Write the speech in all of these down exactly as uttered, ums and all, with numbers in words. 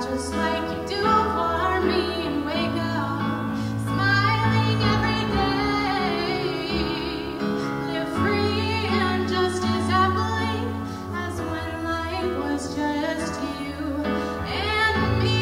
just like you do for me, and wake up smiling every day. Live free and just as happily as when life was just you and me.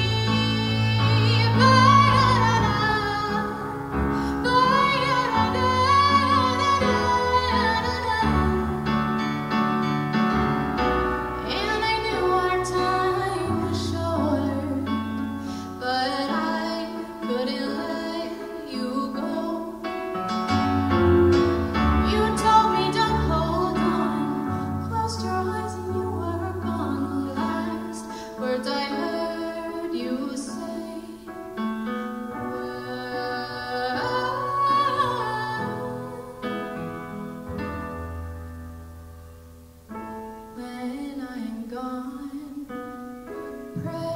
And I knew our time was short, but I couldn't let you go. You told me to hold on, closed your eyes and you were gone. The last words I heard you say were, when I'm gone, pray